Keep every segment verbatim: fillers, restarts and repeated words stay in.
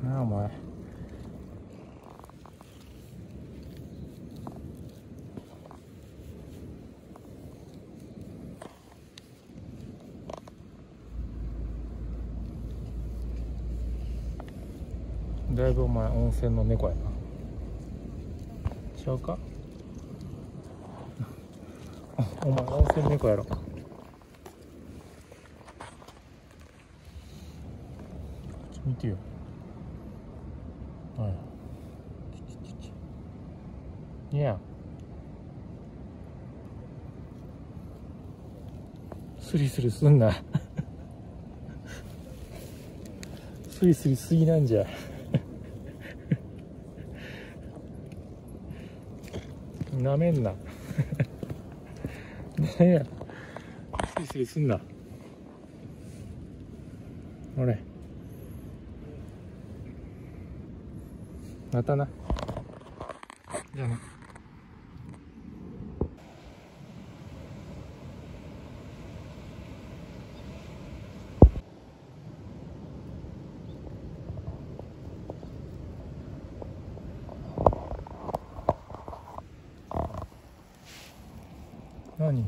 なあお前。だいぶお前温泉の猫やな。ちゃうかお前温泉猫やろ。見てよ。はい。いや。スリスリすんな。スリスリしすぎなんじゃ。なめんな。なんや。スリスリすんな。ほれ。またな。じゃあな。何？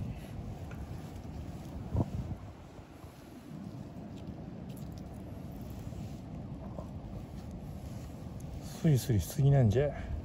スリスリしすぎなんじゃ。